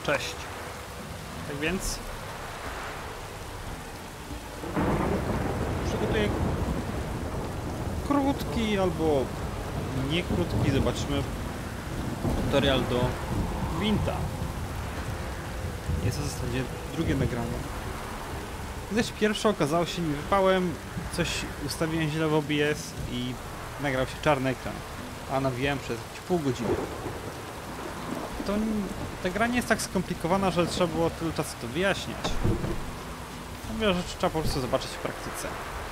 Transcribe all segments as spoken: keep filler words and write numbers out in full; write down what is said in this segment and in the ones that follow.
Cześć. Tak więc przygotuję krótki albo nie krótki, zobaczymy, tutorial do Gwinta. Jest to w zasadzie drugie nagranie. Gdyż pierwsze okazało się niewypałem, coś ustawiłem źle w O B S i nagrał się czarny ekran, a nawijałem przez pół godziny. To ta gra nie jest tak skomplikowana, że trzeba było tyle czasu to wyjaśniać. Wiele rzeczy trzeba po prostu zobaczyć w praktyce.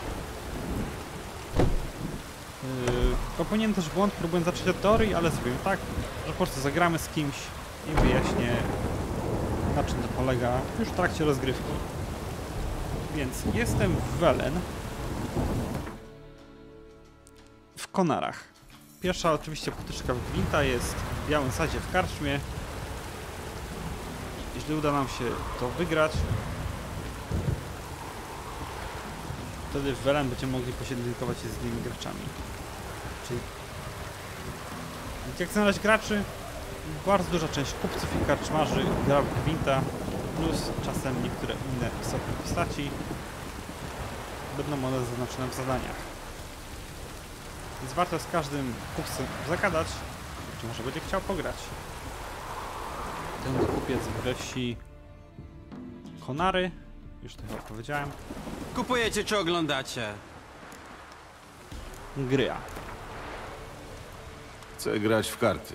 Yy, popełniłem też błąd, próbując zacząć od teorii, ale zrobiłem tak, że po prostu zagramy z kimś i wyjaśnię, na czym to polega już w trakcie rozgrywki. Więc jestem w Velen, w Konarach. Pierwsza oczywiście potyczka w Gwinta jest w Białym Sadzie w karczmie. Jeśli uda nam się to wygrać, wtedy w Velen będziemy mogli pojedynkować się z innymi graczami. Czyli jak znaleźć graczy? Bardzo duża część kupców i karczmarzy gra w Gwinta, plus czasem niektóre inne istotne postaci będą one zaznaczone w zadaniach. Więc warto z każdym kupcem zagadać, czy może będzie chciał pograć. Ten kupiec we wsi Konary, już to chyba powiedziałem. Kupujecie czy oglądacie? Gry'a. Chcę grać w karty.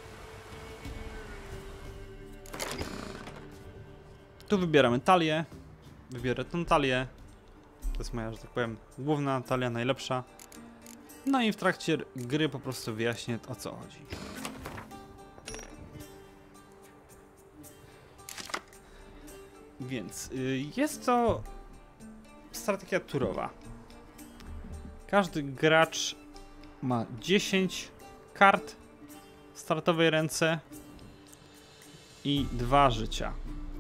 Tu wybieramy talię. Wybiorę tą talię. To jest moja, że tak powiem, główna talia, najlepsza. No i w trakcie gry po prostu wyjaśnię, o co chodzi. Więc yy, jest to strategia turowa. Każdy gracz ma dziesięć kart w startowej ręce i dwa życia.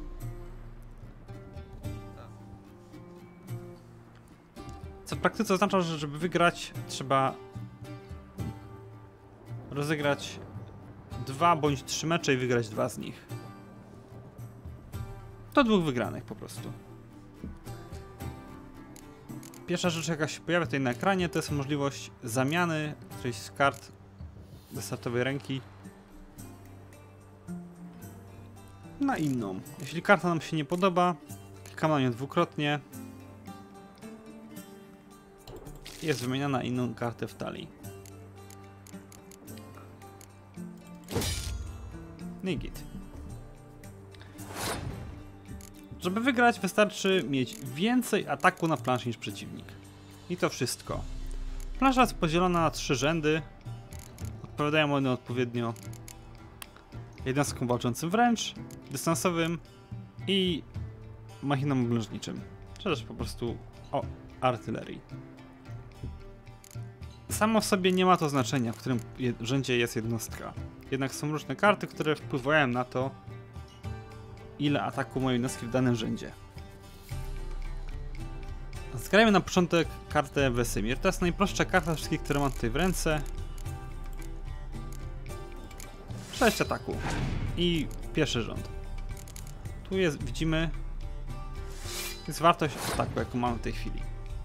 Co w praktyce oznacza, że żeby wygrać, trzeba rozegrać dwa bądź trzy mecze i wygrać dwa z nich. Do dwóch wygranych po prostu. Pierwsza rzecz, jaka się pojawia tutaj na ekranie, to jest możliwość zamiany którejś z kart ze startowej ręki na inną. Jeśli karta nam się nie podoba, klikamy na nią dwukrotnie. Jest wymieniana na inną kartę w talii. No i git. Żeby wygrać, wystarczy mieć więcej ataku na planszy niż przeciwnik. I to wszystko. Plansza jest podzielona na trzy rzędy. Odpowiadają one odpowiednio jednostkom walczącym wręcz, dystansowym i machinom oblężniczym. Czy też po prostu o artylerii. Samo w sobie nie ma to znaczenia, w którym rzędzie jest jednostka. Jednak są różne karty, które wpływają na to, ile ataku mają jednostki w danym rzędzie. Zgrajmy na początek kartę Wesemir. To jest najprostsza karta z wszystkich, które mam tutaj w ręce. sześć ataku. I pierwszy rząd. Tu jest, widzimy, jest wartość ataku, jaką mamy w tej chwili.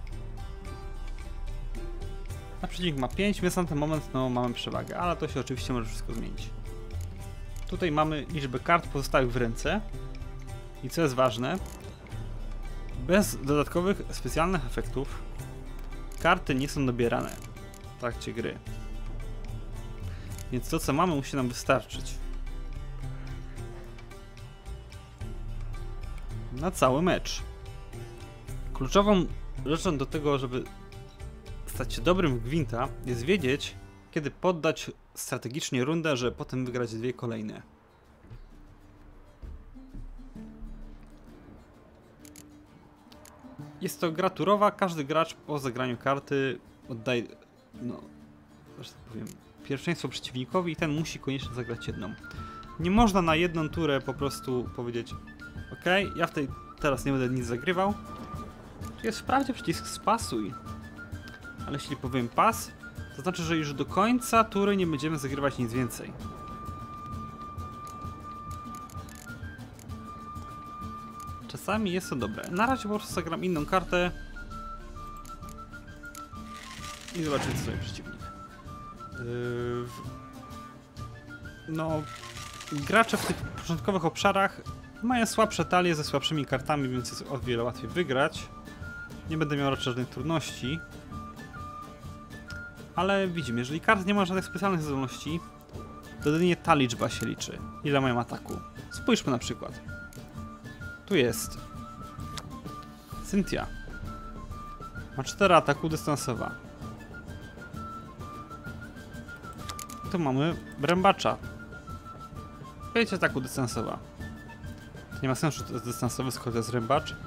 A przeciwnik ma pięć, więc na ten moment no, mamy przewagę, ale to się oczywiście może wszystko zmienić. Tutaj mamy liczbę kart pozostałych w ręce. I co jest ważne, bez dodatkowych specjalnych efektów karty nie są dobierane w trakcie gry. Więc to, co mamy, musi nam wystarczyć na cały mecz. Kluczową rzeczą do tego, żeby stać się dobrym w Gwinta, jest wiedzieć, kiedy poddać strategicznie rundę, żeby potem wygrać dwie kolejne. Jest to gra turowa, każdy gracz po zagraniu karty oddaje, no, że tak powiem, pierwszeństwo przeciwnikowi i ten musi koniecznie zagrać jedną. Nie można na jedną turę po prostu powiedzieć: ok, ja w tej teraz nie będę nic zagrywał. Tu jest wprawdzie przycisk spasuj, ale jeśli powiem pas, to znaczy, że już do końca tury nie będziemy zagrywać nic więcej. czasami jest to dobre. Na razie po prostu zagram inną kartę i zobaczymy, co sobie przeciwnik. Yy, no, gracze w tych początkowych obszarach mają słabsze talie ze słabszymi kartami, więc jest o wiele łatwiej wygrać. Nie będę miał raczej żadnych trudności. Ale widzimy, jeżeli kart nie ma żadnych specjalnych zdolności, to jedynie ta liczba się liczy. Ile mają ataku. Spójrzmy na przykład. Tu jest Cynthia. Ma cztery ataku dystansowa. Tu mamy Brębacza. pięć ataku dystansowa. To nie ma sensu, że to jest dystansowy, skoro to jest Rębacz.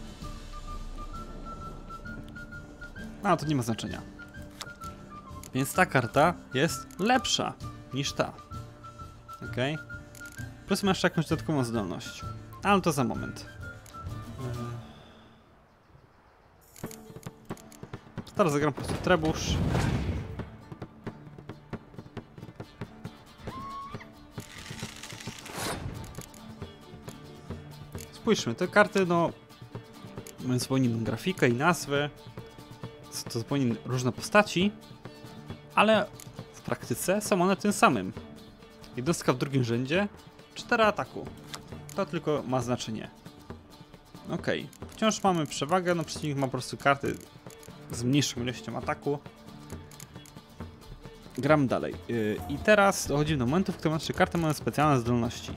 A, to nie ma znaczenia. Więc ta karta jest lepsza niż ta. Ok? Plus masz jakąś dodatkową zdolność. Ale to za moment. Teraz zagram po prostu trebusz. Spójrzmy, te karty no mają zupełnie inną grafikę i nazwę. Są to zupełnie różne postaci, ale w praktyce są one tym samym. Jednostka w drugim rzędzie, cztery ataku. To tylko ma znaczenie. Ok, wciąż mamy przewagę, no przeciwnik ma po prostu karty z mniejszą ilością ataku. Gram dalej. Yy, I teraz dochodzimy do momentu, w którym nasze karty mają specjalne zdolności.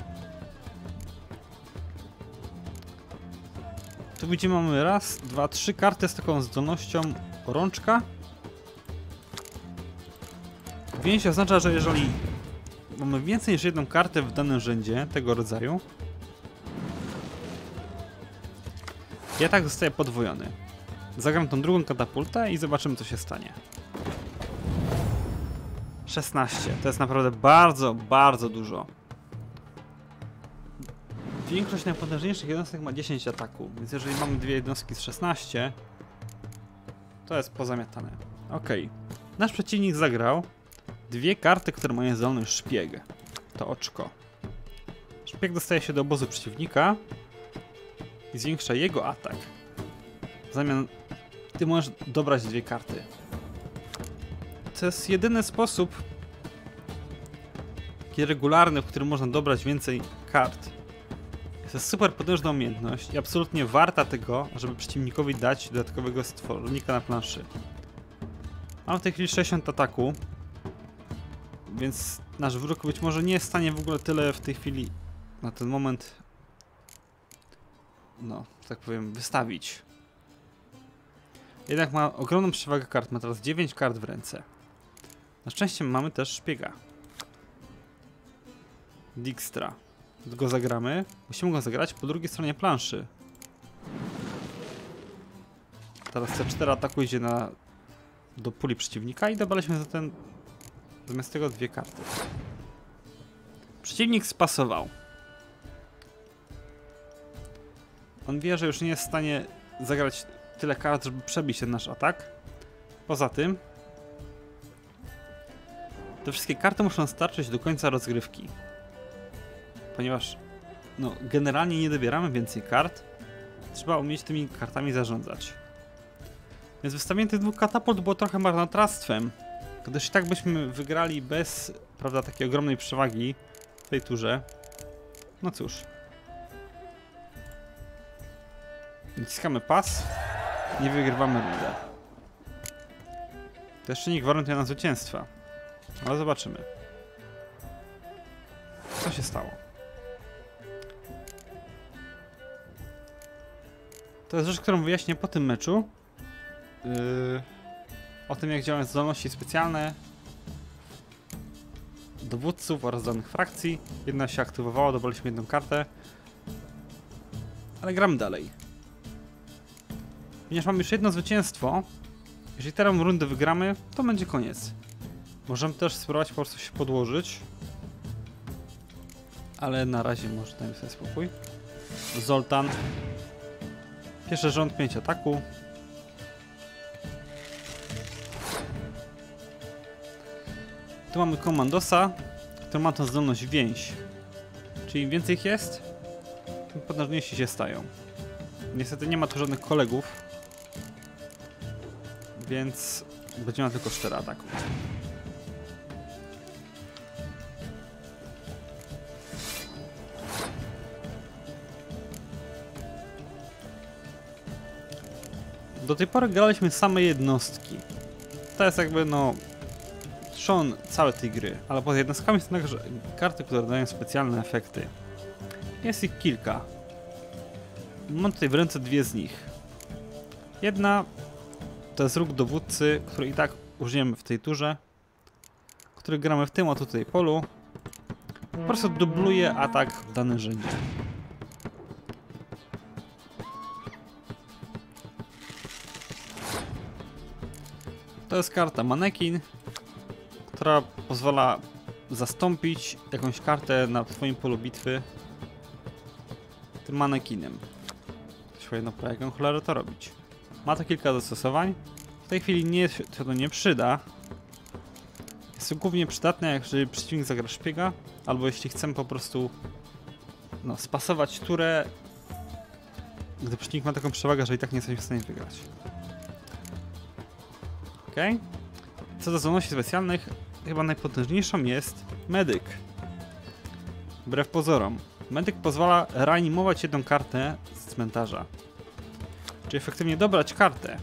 Tu widzimy, mamy raz, dwa, trzy karty z taką zdolnością rączka. Więź oznacza, że jeżeli mamy więcej niż jedną kartę w danym rzędzie tego rodzaju, i atak zostaje podwojony. Zagram tą drugą katapultę i zobaczymy, co się stanie. szesnaście. To jest naprawdę bardzo, bardzo dużo. Większość najpotężniejszych jednostek ma dziesięć ataku, więc jeżeli mamy dwie jednostki z szesnastu, to jest pozamiatane. Ok. Nasz przeciwnik zagrał dwie karty, które mają zdolność szpieg. To oczko. Szpieg dostaje się do obozu przeciwnika i zwiększa jego atak. W zamian ty możesz dobrać dwie karty. To jest jedyny sposób taki regularny, w którym można dobrać więcej kart. To jest super potężna umiejętność i absolutnie warta tego, żeby przeciwnikowi dać dodatkowego stwornika na planszy. Mam w tej chwili sześćdziesiąt ataku, więc nasz wróg być może nie jest w stanie w ogóle tyle w tej chwili na ten moment, no, tak powiem, wystawić. Jednak ma ogromną przewagę kart, ma teraz dziewięć kart w ręce. Na szczęście mamy też szpiega. Dijkstra. Go zagramy. Musimy go zagrać po drugiej stronie planszy. Teraz C cztery ataku idzie na, do puli przeciwnika i dobraliśmy za ten, zamiast tego dwie karty. Przeciwnik spasował. On wie, że już nie jest w stanie zagrać tyle kart, żeby przebić ten nasz atak. Poza tym te wszystkie karty muszą starczyć do końca rozgrywki. Ponieważ no, generalnie nie dobieramy więcej kart, trzeba umieć tymi kartami zarządzać. Więc wystawienie tych dwóch katapult było trochę marnotrawstwem, gdyż i tak byśmy wygrali bez, prawda, takiej ogromnej przewagi w tej turze. No cóż. Naciskamy pas i wygrywamy rundę. To jeszcze nie gwarantuje nam zwycięstwa, ale zobaczymy. Co się stało? To jest rzecz, którą wyjaśnię po tym meczu. Yy, o tym, jak działają zdolności specjalne dowódców oraz danych frakcji. Jedna się aktywowała, dobraliśmy jedną kartę. Ale gram dalej. Ponieważ mamy już jedno zwycięstwo, jeżeli teraz rundę wygramy, to będzie koniec. Możemy też spróbować po prostu się podłożyć. Ale na razie może dajmy sobie spokój. Zoltan. Pierwszy rząd, pięć ataku. Tu mamy Komandosa, który ma tą zdolność więź. Czyli im więcej ich jest, tym potężniejsi się stają. Niestety nie ma tu żadnych kolegów, więc będzie miał tylko cztery ataków. Do tej pory graliśmy same jednostki. To jest jakby no trzon całej tej gry, ale poza jednostkami są także karty, które dają specjalne efekty. Jest ich kilka. Mam tutaj w ręce dwie z nich. Jedna to jest róg dowódcy, który i tak użyjemy w tej turze, który gramy w tym oto tutaj polu. Po prostu dubluje atak w danym rzędzie. To jest karta manekin, która pozwala zastąpić jakąś kartę na twoim polu bitwy tym manekinem. Ktoś powie, no jak on cholerę to robić? Ma to kilka zastosowań. W tej chwili nie, się to nie przyda. Jest to głównie przydatne, jeżeli przeciwnik zagra szpiega, albo jeśli chcemy po prostu no, spasować turę, gdy przeciwnik ma taką przewagę, że i tak nie jesteśmy w stanie wygrać. Okay. Co do zdolności specjalnych, chyba najpotężniejszą jest medyk. Wbrew pozorom. Medyk pozwala reanimować jedną kartę z cmentarza. Czyli efektywnie dobrać kartę.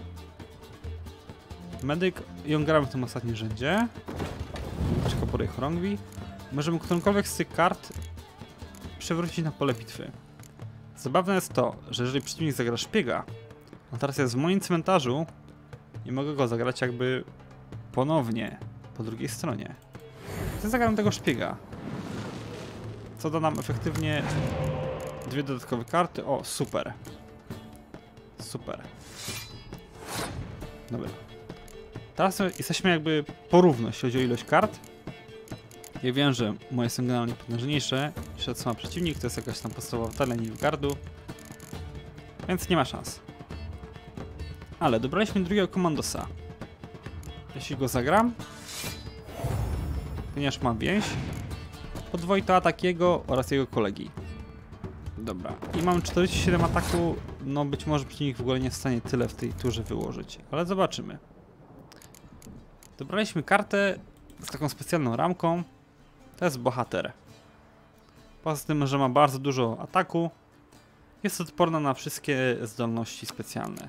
Medyk, ją gramy w tym ostatnim rzędzie. Czekopore chorągwi. Możemy którąkolwiek z tych kart przewrócić na pole bitwy. Zabawne jest to, że jeżeli przeciwnik zagra szpiega, a teraz jest w moim cmentarzu, i mogę go zagrać jakby ponownie po drugiej stronie. Chcę zagram tego szpiega, co da nam efektywnie dwie dodatkowe karty. O, super. Super. Dobra. Teraz jesteśmy jakby porówno, jeśli chodzi o ilość kart. Ja wiem, że moje są generalnie potężniejsze niż to, co ma przeciwnik. To jest jakaś tam podstawowa talia Nilfgaardu. Więc nie ma szans. Ale dobraliśmy drugiego komandosa. Jeśli go zagram, ponieważ ma więź, podwoi to atak jego oraz jego kolegi. Dobra. I mam czterdzieści siedem ataku. No być może przeciwnik w ogóle nie jest w stanie tyle w tej turze wyłożyć. Ale zobaczymy. Dobraliśmy kartę z taką specjalną ramką. To jest bohater. Poza tym, że ma bardzo dużo ataku, jest odporna na wszystkie zdolności specjalne.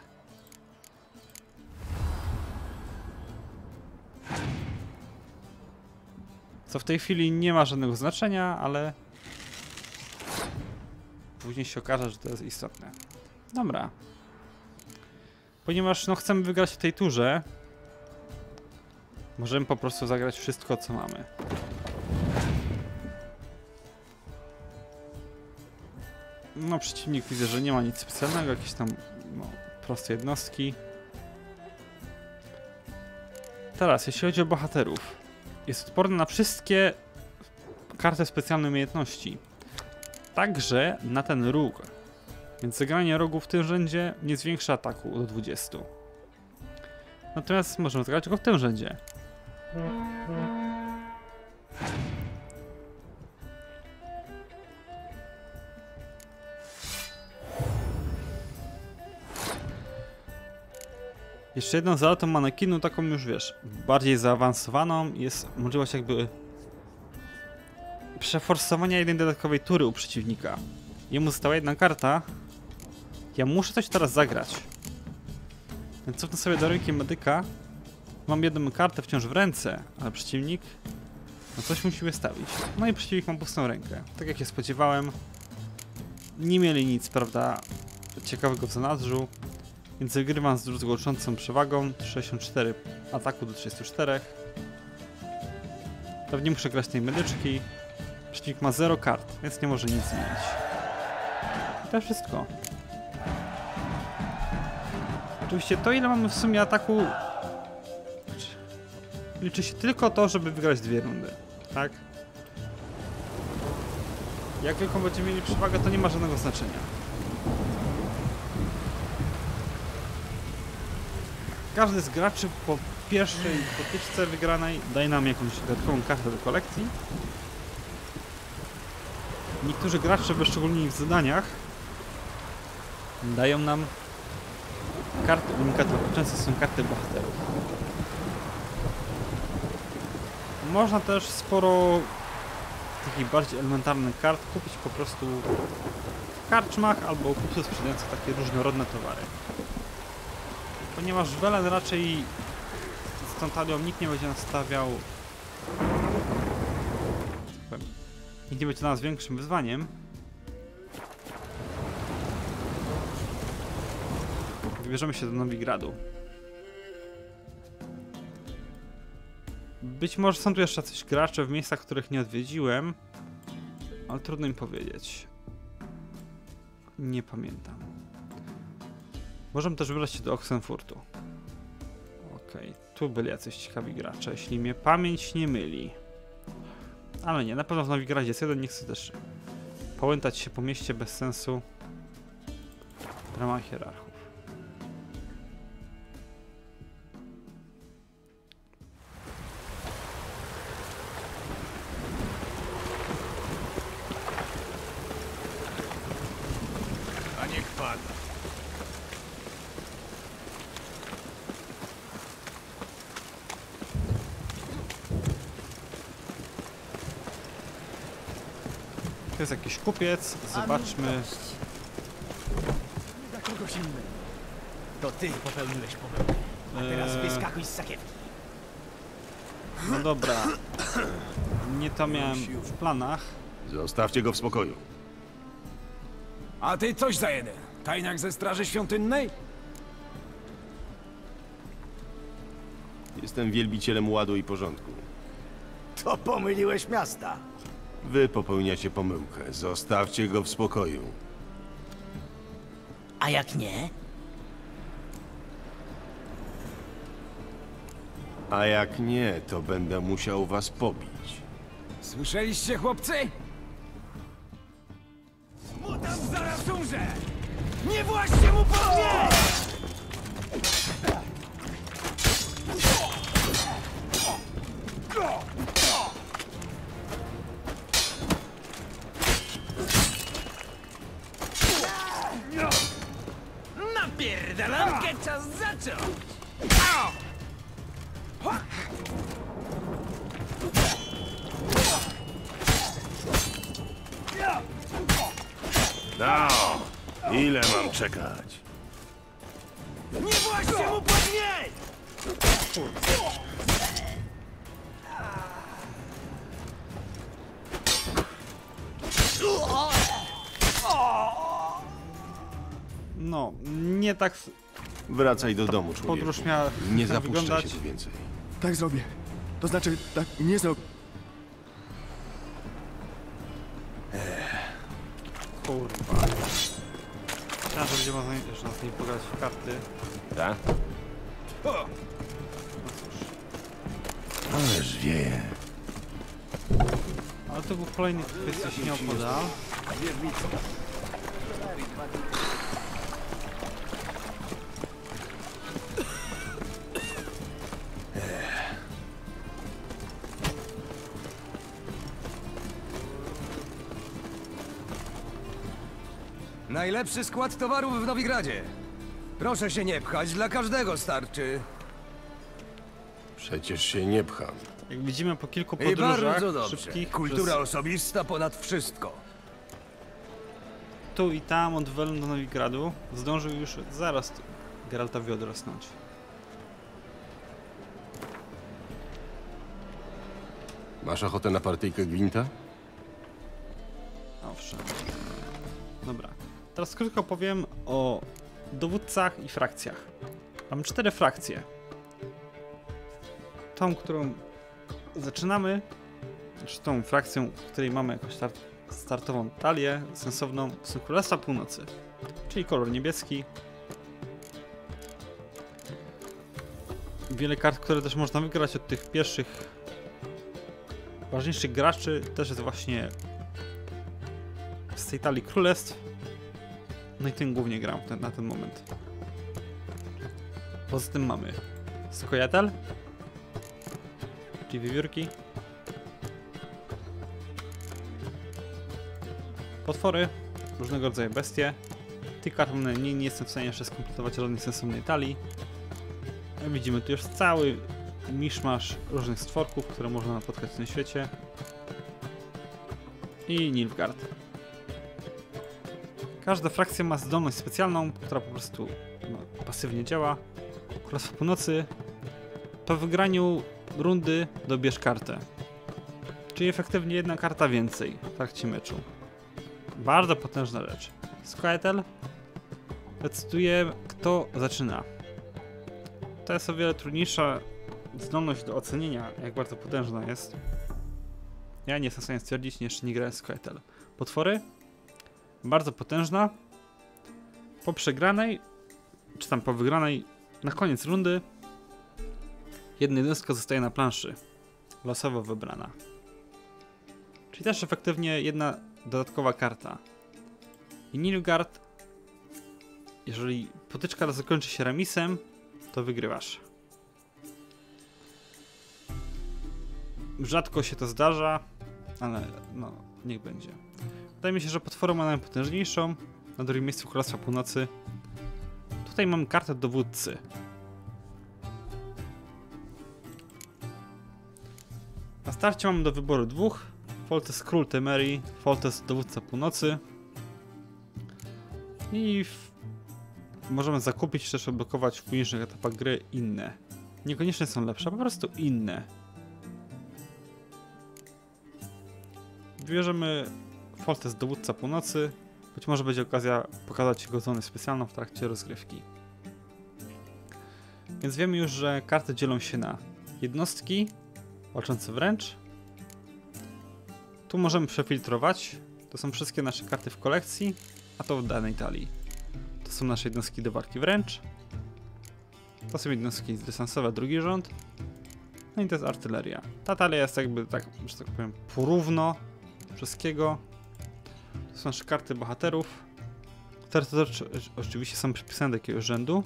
Co w tej chwili nie ma żadnego znaczenia, ale później się okaże, że to jest istotne. Dobra. Ponieważ no, chcemy wygrać w tej turze, możemy po prostu zagrać wszystko, co mamy. No, przeciwnik widzę, że nie ma nic specjalnego, jakieś tam no, proste jednostki. Teraz, jeśli chodzi o bohaterów, jest odporny na wszystkie karty specjalne umiejętności. Także na ten róg. Więc zagranie rogu w tym rzędzie nie zwiększa ataku do dwudziestu. Natomiast możemy zagrać go w tym rzędzie. Jeszcze jedną zaletą manekinu, taką już wiesz, bardziej zaawansowaną, jest możliwość jakby przeforsowania jednej dodatkowej tury u przeciwnika. Jemu została jedna karta. Ja muszę coś teraz zagrać. Więc cofnę sobie do ręki medyka. Mam jedną kartę wciąż w ręce, ale przeciwnik no coś musi wystawić. No i przeciwnik ma pustą rękę. Tak jak się spodziewałem. Nie mieli nic, prawda, ciekawego w zanadrzu. Więc wygrywam z druzgoczącą przewagą sześćdziesiąt cztery ataku do trzydziestu czterech. Pewnie muszę grać tej medyczki. Przeciwnik ma zero kart, więc nie może nic zmienić. To wszystko. Oczywiście to, ile mamy w sumie ataku, liczy się tylko to, żeby wygrać dwie rundy, tak? Jak wielką będziemy mieli przewagę, to nie ma żadnego znaczenia. Każdy z graczy po pierwszej potyczce wygranej daje nam jakąś dodatkową kartę do kolekcji. Niektórzy gracze, wyszczególnieni w zadaniach, dają nam karty unikatowe. Często są karty bohaterów. Można też sporo takich bardziej elementarnych kart kupić po prostu w karczmach albo kupcy sprzedających takie różnorodne towary. Ponieważ Welen raczej z tą talią nikt nie będzie nastawiał, nikt nie będzie dla nas większym wyzwaniem. Wybierzemy się do Nowigradu. Być może są tu jeszcze jacyś gracze w miejscach, których nie odwiedziłem, ale trudno mi powiedzieć. Nie pamiętam. Możemy też wybrać się do Oxenfurtu. Okej, okay. Tu byli jacyś ciekawi gracze, jeśli mnie pamięć nie myli. Ale nie, na pewno w Nowigradzie jest jeden, nie chcę też połętać się po mieście bez sensu w ramach hierarchów. A niech pan. To jest jakiś kupiec, zobaczmy. Dla kogoś innego. To ty popełniłeś pomyłkę. A teraz Eee. wyskakuj z sakiewki. No dobra. Nie to miałem w planach. Zostawcie go w spokoju. A ty coś za jeden. Tajniak ze Straży Świątynnej? Jestem wielbicielem ładu i porządku. To pomyliłeś miasta. Wy popełniacie pomyłkę. Zostawcie go w spokoju. A jak nie? A jak nie, to będę musiał was pobić. Słyszeliście, chłopcy? Mutant zaraz umrze! Nie właśnie mu podnieść! Napierdalankę czas zacząć! No, ile mam czekać? Nie właśnie mu podnieść! No, nie tak Wracaj do domu, człowieku. podróż miała Nie tak zapuszczaj wyglądać. się tu więcej. Tak zrobię. To znaczy, tak nie zro... Kurwa. Myślałem, że będzie można jeszcze nas nie pogadać w karty. Tak? No cóż. Ależ wieje. Ale to był kolejny kwestia się nie opodal. Najlepszy skład towarów w Nowigradzie. Proszę się nie pchać, dla każdego starczy. Przecież się nie pcham. Jak widzimy po kilku I podróżach bardzo dobrze. szybkich, Kultura przez osobista ponad wszystko. tu i tam od Welen do Nowigradu, zdążył już zaraz Geraltowi odrosnąć. Masz ochotę na partyjkę gwinta? Owszem. Dobra. Teraz krótko powiem o dowódcach i frakcjach. Mam cztery frakcje. Tą, którą zaczynamy, znaczy tą frakcją, w której mamy jakąś start startową talię sensowną, są Królestwa Północy, czyli kolor niebieski. Wiele kart, które też można wygrać od tych pierwszych ważniejszych graczy, też jest właśnie z tej talii królestw. No i tym głównie gram ten, na ten moment. Poza tym mamy Sokojatel, czyli wiewiórki, potwory, różnego rodzaju bestie, Tych kart mam najmniej, nie jestem w stanie jeszcze skompletować żadnej sensownej talii. Jak widzimy, tu już cały miszmasz różnych stworków, które można napotkać w tym świecie. I Nilfgaard. Każda frakcja ma zdolność specjalną, która po prostu no, pasywnie działa. Królestwo Północy. Po wygraniu rundy dobierz kartę. Czyli efektywnie jedna karta więcej w trakcie meczu. Bardzo potężna rzecz. Squirtle decyduje, kto zaczyna. To jest o wiele trudniejsza zdolność do ocenienia, jak bardzo potężna jest. Ja nie jestem w stanie stwierdzić, jeszcze nie grałem Squirtle. Potwory? Bardzo potężna. Po przegranej, czy tam po wygranej, na koniec rundy jedna jednostka zostaje na planszy. Losowo wybrana. Czyli też efektywnie jedna dodatkowa karta. I Nilfgaard, jeżeli potyczka zakończy się remisem, to wygrywasz. Rzadko się to zdarza, ale no, niech będzie. Wydaje mi się, że potworą ma najpotężniejszą. Na drugim miejscu Królestwa Północy. Tutaj mam kartę dowódcy. Na starcie mam do wyboru dwóch. Foltest Król Temerii, Foltest Dowódca Północy. I w... możemy zakupić czy też odblokować w późniejszych etapach gry inne. Niekoniecznie są lepsze, po prostu inne. Wybierzemy Foltest Dowódca Północy. Być może będzie okazja pokazać jego zonę specjalną w trakcie rozgrywki. Więc wiemy już, że karty dzielą się na jednostki walczące wręcz. Tu możemy przefiltrować. To są wszystkie nasze karty w kolekcji, a to w danej talii. To są nasze jednostki do walki wręcz. To są jednostki dystansowe, drugi rząd. No i to jest artyleria. Ta talia jest jakby tak, że tak powiem, porówno wszystkiego. To są nasze karty bohaterów, które to oczywiście są przypisane do jakiegoś rzędu.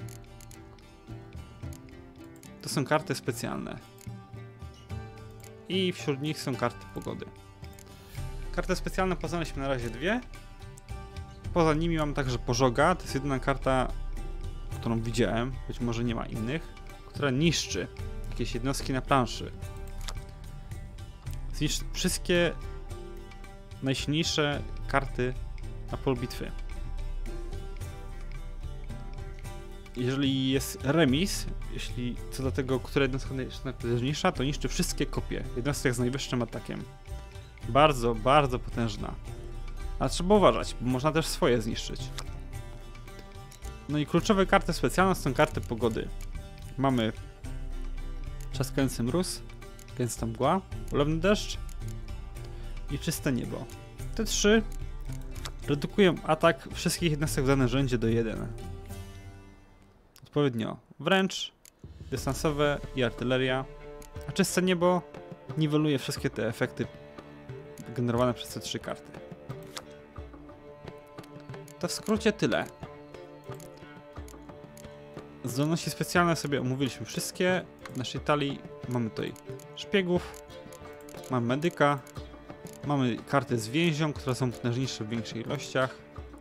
To są karty specjalne. I wśród nich są karty pogody. Karty specjalne poznaliśmy na razie dwie. Poza nimi mam także Pożoga. To jest jedyna karta, którą widziałem, być może nie ma innych, która niszczy jakieś jednostki na planszy. Zniszczy wszystkie najsilniejsze karty na polu bitwy. Jeżeli jest remis, jeśli co do tego, która jednostka jest najpotężniejsza, to niszczy wszystkie kopie jednostek z najwyższym atakiem. Bardzo, bardzo potężna. Ale trzeba uważać, bo można też swoje zniszczyć. No i kluczowe karty specjalne są karty pogody. Mamy trzaskający mróz, gęsta mgła, ulewny deszcz i czyste niebo. Te trzy redukują atak wszystkich jednostek w danym rzędzie do jeden. Odpowiednio wręcz, dystansowe i artyleria. A czyste niebo niweluje wszystkie te efekty generowane przez te trzy karty. To w skrócie tyle. Zdolności specjalne sobie omówiliśmy wszystkie. W naszej talii mamy tutaj szpiegów, mamy medyka, mamy karty z więzią, które są potężniejsze w większych ilościach.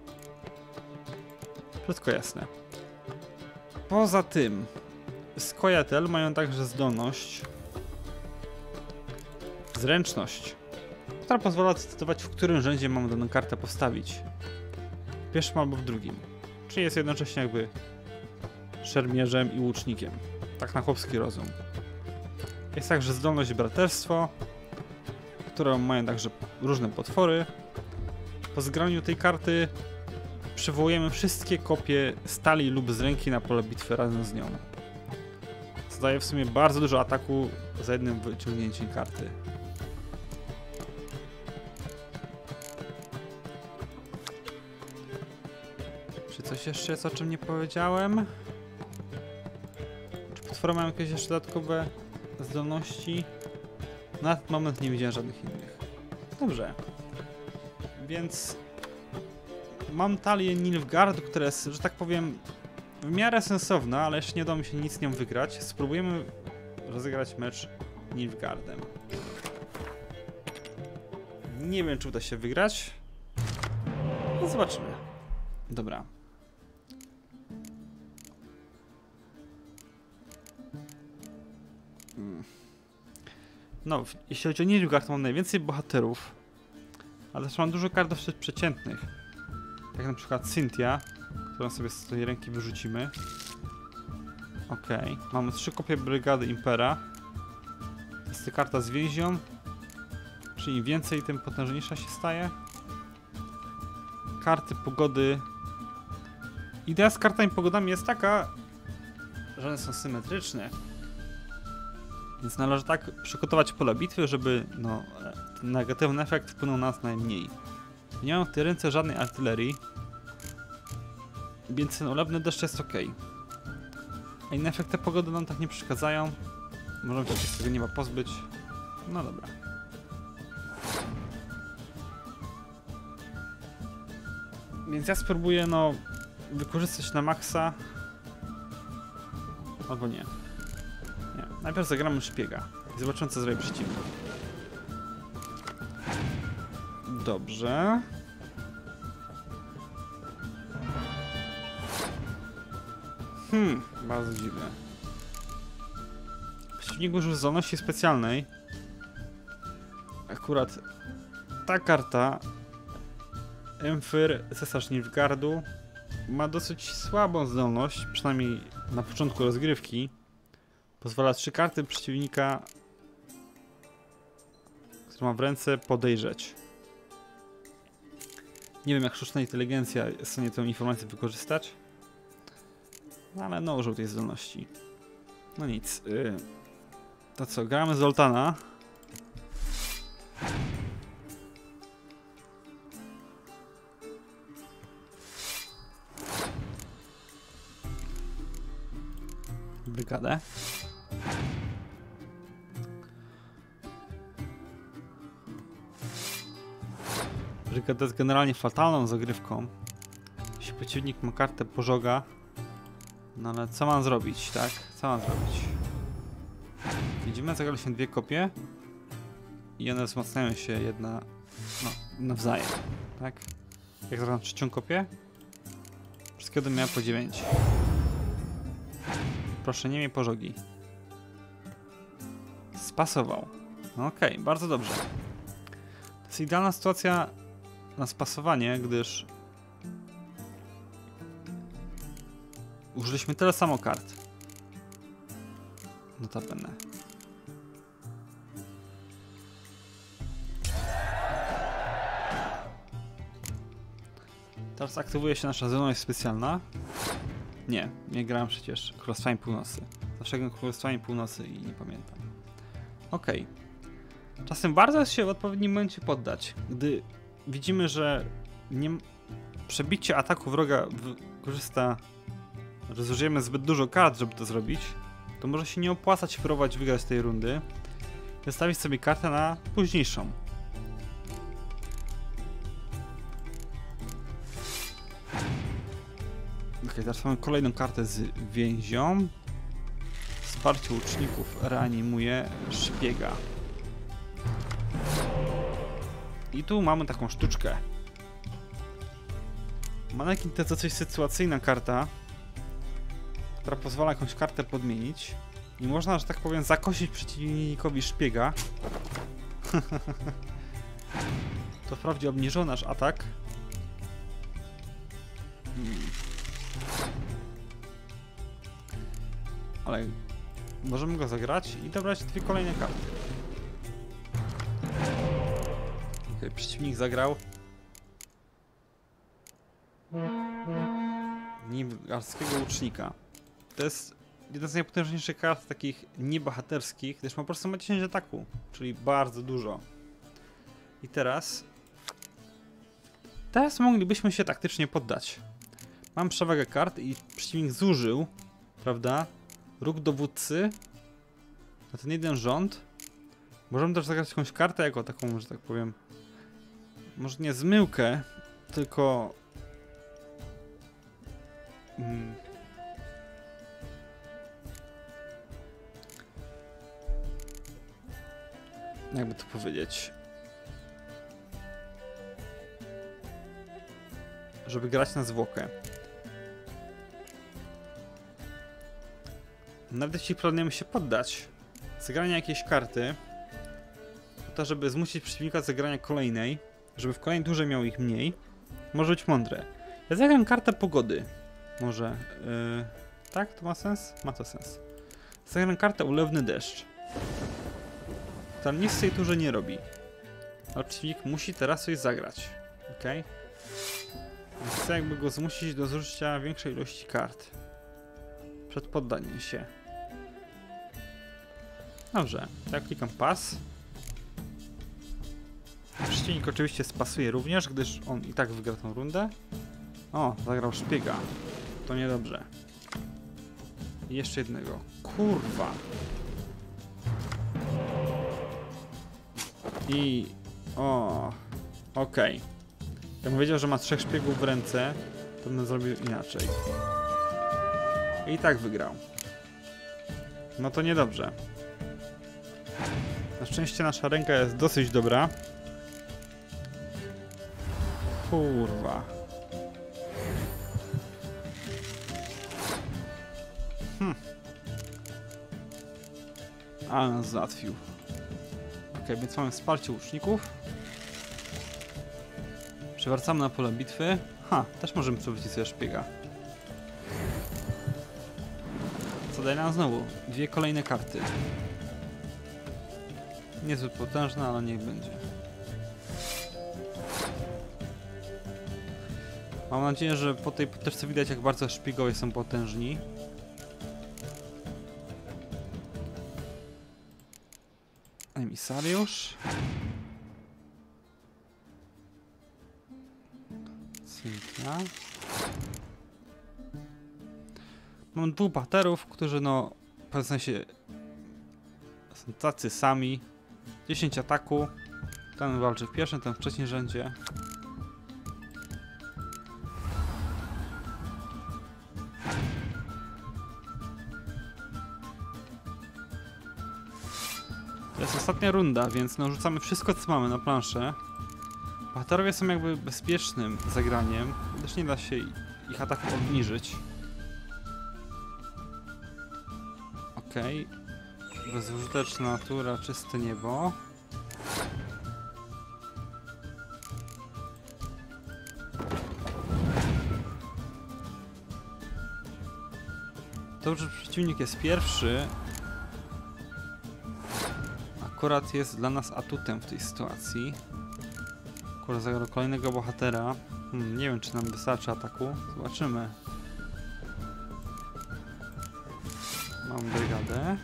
Wszystko jasne. Poza tym Squirtle mają także zdolność zręczność, która pozwala zdecydować, w którym rzędzie mamy daną kartę postawić. W pierwszym albo w drugim. Czyli jest jednocześnie jakby szermierzem i łucznikiem. Tak na chłopski rozum. Jest także zdolność braterstwo, którą mają także różne potwory. Po zgraniu tej karty przywołujemy wszystkie kopie stali lub z ręki na pole bitwy razem z nią. Zadaje w sumie bardzo dużo ataku za jednym wyciągnięciem karty. Czy coś jeszcze jest, o czym nie powiedziałem? Czy potwory mają jakieś jeszcze dodatkowe zdolności? Na ten moment nie widziałem żadnych innych. Dobrze. Więc mam talię Nilfgaard, która jest, że tak powiem, w miarę sensowna, ale jeszcze nie udało mi się nic z nią wygrać. Spróbujemy rozegrać mecz Nilfgaardem. Nie wiem, czy uda się wygrać. No zobaczymy. Dobra. No, w- jeśli chodzi o Nilfgaard, to mam najwięcej bohaterów, ale też mam dużo kart dosyć przeciętnych. Jak na przykład Cynthia, którą sobie z tej ręki wyrzucimy. Okej, okay. Mamy trzy kopie Brygady Impera. Jest to karta z więzią. Czyli im więcej, tym potężniejsza się staje. Karty pogody. Idea z kartami pogodami jest taka, że one są symetryczne. Więc należy tak przygotować pole bitwy, żeby no, ten negatywny efekt wpłynął na nas najmniej. Nie mam w tej ręce żadnej artylerii, więc ten ulewny deszcz jest ok. A inne efekty pogody nam tak nie przeszkadzają. Możemy się z tego nieba pozbyć. No dobra. Więc ja spróbuję no wykorzystać na maksa. Albo nie. Nie. Najpierw zagramy szpiega i zobaczymy, co zrobi przeciwnik. Dobrze. Hmm, bardzo dziwne. Przeciwnik użył zdolności specjalnej. Akurat ta karta, Emfyr, cesarz Nilfgaardu, ma dosyć słabą zdolność, przynajmniej na początku rozgrywki. Pozwala trzy karty przeciwnika, które ma w ręce, podejrzeć. Nie wiem, jak sztuczna inteligencja jest w stanie tę informację wykorzystać. No ale no, użył tej zdolności. No nic. Yy, to co, gramy Zoltana. Brygadę. Brygada jest generalnie fatalną zagrywką. Jeśli przeciwnik ma kartę pożoga, no ale co mam zrobić, tak? Co mam zrobić? Widzimy, zagraliśmy dwie kopie i one wzmacniają się jedna no, nawzajem, tak? Jak zagram trzecią kopię, wszystkie będą miały po dziewięć. Proszę, nie miej pożogi. Spasował. Okej, okay, bardzo dobrze. To jest idealna sytuacja na spasowanie, gdyż użyliśmy tyle samo kart. Notabene. Teraz aktywuje się nasza zdolność specjalna. Nie, nie grałem przecież Królestwami Północy. Zawsze gram Królestwami Północy i nie pamiętam. Okej. Okay. Czasem warto jest się w odpowiednim momencie poddać. Gdy widzimy, że nie... przebicie ataku wroga wykorzysta, że zużyjemy zbyt dużo kart, żeby to zrobić, to może się nie opłacać próbować wygrać tej rundy. Wystawić sobie kartę na późniejszą. Ok, teraz mamy kolejną kartę z więzią. Wsparcie łuczników reanimuje szpiega. I tu mamy taką sztuczkę. Manekin to coś sytuacyjna karta, która pozwala jakąś kartę podmienić. I można, że tak powiem, zakosić przeciwnikowi szpiega. To wprawdzie obniżony nasz atak. Hmm. Ale możemy go zagrać i dobrać dwie kolejne karty. Okay, przeciwnik zagrał Nilfgaardzkiego łucznika. To jest jedna z najpotężniejszych kart takich niebohaterskich, gdyż ma po prostu ma dziesięć ataku, czyli bardzo dużo. I teraz teraz moglibyśmy się taktycznie poddać. Mam przewagę kart i przeciwnik zużył, prawda, róg dowódcy na ten jeden rząd. Możemy też zagrać jakąś kartę jako taką, że tak powiem, może nie zmyłkę, tylko hmm, jakby to powiedzieć, żeby grać na zwłokę. Nawet jeśli planujemy się poddać, zagrania jakiejś karty, to żeby zmusić przeciwnika do zagrania kolejnej, żeby w kolejnej turze miał ich mniej, może być mądre. Ja zagram kartę pogody. Może. Yy, tak? To ma sens? Ma to sens. Zagram kartę ulewny deszcz. Tam nic w tej turze nie robi. Ale przeciwnik musi teraz coś zagrać. Ok? Więc chcę jakby go zmusić do zużycia większej ilości kart. Przed poddaniem się. Dobrze. To ja klikam pas. Przeciwnik oczywiście spasuje również, gdyż on i tak wygra tą rundę. O, zagrał szpiega. To niedobrze. I jeszcze jednego. Kurwa. I... O... Okej. Okay. Jakbym wiedział, że ma trzech szpiegów w ręce, to bym zrobił inaczej. I tak wygrał. No to niedobrze. Na szczęście nasza ręka jest dosyć dobra. Kurwa. Hm. Ale nas załatwił. Ok, więc mamy wsparcie łuczników. Przewracamy na pole bitwy. Ha, też możemy przewrócić sobie szpiega. Co daje nam znowu? Dwie kolejne karty. Niezbyt potężne, ale niech będzie. Mam nadzieję, że po tej poteczce widać, jak bardzo szpiegowie są potężni. Emisariusz. Cynthia. Mam dwóch bohaterów, którzy no w pewnym sensie są tacy sami. dziesięć ataku. Ten walczy w pierwszym, ten w trzecim rzędzie. To jest ostatnia runda, więc no rzucamy wszystko, co mamy na planszę. Bohaterowie są jakby bezpiecznym zagraniem, gdyż nie da się ich ataku obniżyć. Okej. Okay. Bezużyteczna natura, czyste niebo. To, że przeciwnik jest pierwszy, akurat jest dla nas atutem w tej sytuacji. Akurat zagrał kolejnego bohatera. Hmm, nie wiem, czy nam wystarczy ataku. Zobaczymy. Mam brygadę.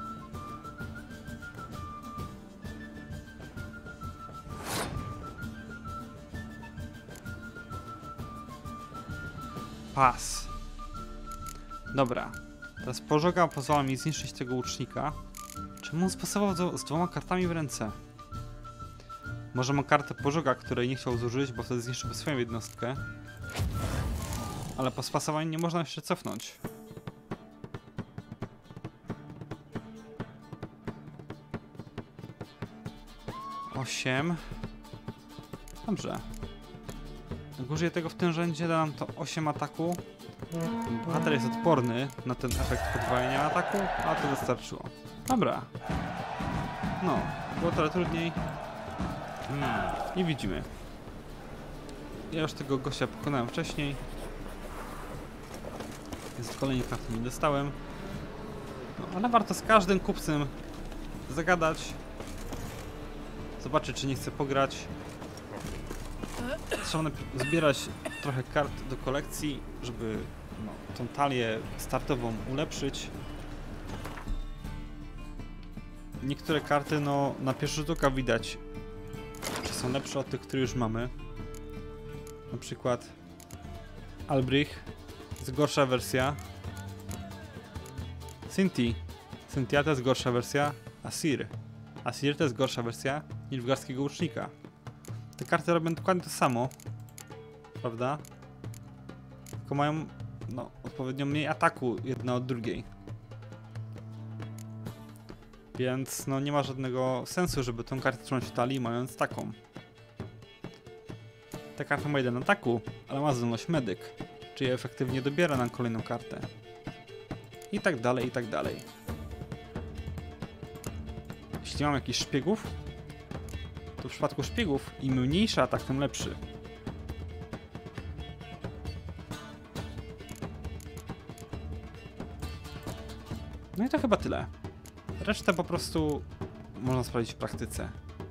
Pas. Dobra. Teraz pożoga pozwala mi zniszczyć tego łucznika. Czemu on spasował z, z dwoma kartami w ręce? Może ma kartę pożoga, której nie chciał zużyć, bo wtedy zniszczyłby swoją jednostkę. Ale po spasowaniu nie można jeszcze cofnąć. osiem. Dobrze. Jak użyję tego w tym rzędzie, da nam to osiem ataku. Bohater jest odporny na ten efekt podwajania ataku, a to wystarczyło. Dobra. No, było trochę trudniej. Hmm. I widzimy. Ja już tego gościa pokonałem wcześniej. Więc kolejnej karty nie dostałem. No, ale warto z każdym kupcem zagadać. Zobaczyć, czy nie chce pograć. Trzeba najpierw zbierać trochę kart do kolekcji, żeby no, tą talię startową ulepszyć. Niektóre karty, no, na pierwszy rzut oka widać, czy są lepsze od tych, które już mamy. Na przykład Albrich, jest gorsza wersja. Cynthia, Cynthia to jest gorsza wersja. Asir, Asir to jest gorsza wersja niż Bulgarskiego Łucznika. Te karty robią dokładnie to samo, prawda? Tylko mają, no, odpowiednio mniej ataku jedna od drugiej. Więc no nie ma żadnego sensu, żeby tą kartę trzymać w talii, mając taką. Ta karta ma jeden ataku, ale ma zdolność medyk, czyli efektywnie dobiera nam kolejną kartę. I tak dalej, i tak dalej. jeśli mam jakichś szpiegów, to w przypadku szpiegów im mniejszy atak, tym lepszy. No i to chyba tyle. Resztę po prostu można sprawdzić w praktyce.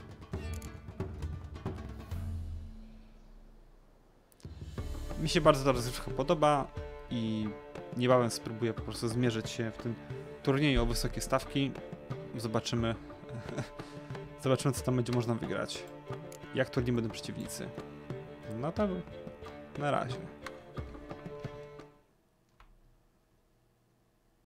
Mi się bardzo ta rozgrywka podoba i niebawem spróbuję po prostu zmierzyć się w tym turnieju o wysokie stawki. Zobaczymy, zobaczymy co tam będzie można wygrać. Jak trudni będą przeciwnicy. No to na razie.